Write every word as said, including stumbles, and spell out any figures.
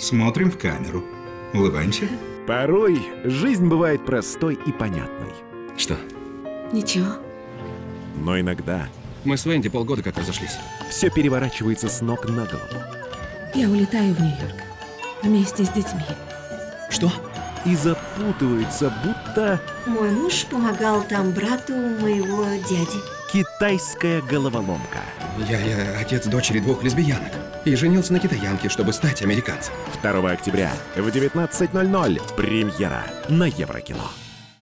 Смотрим в камеру. Улыбаемся. Порой жизнь бывает простой и понятной. Что? Ничего. Но иногда Мы с Венди полгода как разошлись. все переворачивается с ног на голову. Я улетаю в Нью-Йорк. Вместе с детьми. Что? И запутывается, будто Мой муж помогал там брату моего дяди. китайская головоломка. Я, я отец дочери двух лесбиянок. И женился на китаянке, чтобы стать американцем. второго октября в девятнадцать ноль ноль. Премьера на Еврокино.